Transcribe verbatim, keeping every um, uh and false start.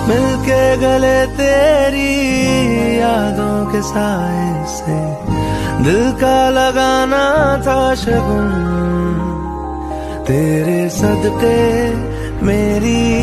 मिलके गले तेरी यादों के साए से दिल का लगाना था शगुन। तेरे सदके मेरी